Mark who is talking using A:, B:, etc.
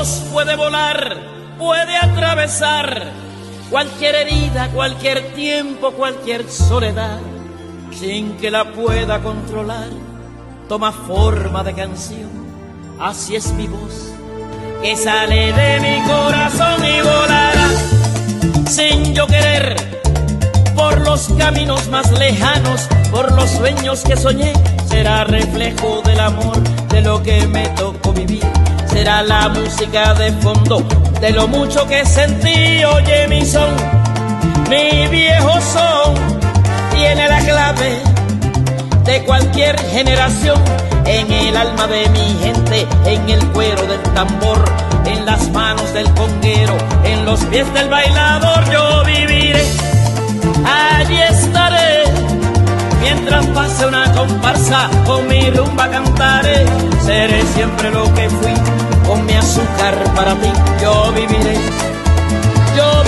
A: voz puede volar, puede atravesar cualquier herida, cualquier tiempo, cualquier soledad, sin que la pueda controlar. Toma forma de canción, así es mi voz, que sale de mi corazón y volará, sin yo querer, por los caminos más lejanos, por los sueños que soñé. Será reflejo del amor, de lo que me tocó vivir. Será la música de fondo, de lo mucho que sentí. Oye mi son, mi viejo son, tiene la clave de cualquier generación. En el alma de mi gente, en el cuero del tambor, en las manos del conguero, en los pies del bailador. Yo viviré, allí estaré, mientras pase una comparsa, con mi rumba cantaré. Seré siempre lo que fui, con mi azúcar para ti. Yo viviré, yo